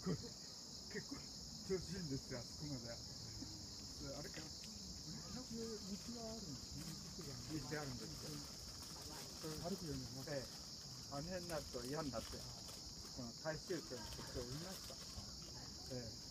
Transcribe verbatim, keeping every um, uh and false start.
これ結構調子いいんですよ、あそこまで。あれか、道はあるんですね。道あるんですよ。歩くようにはなって。ええ、あの辺になると嫌になって、この大衆店にこっちを降りました。ええ。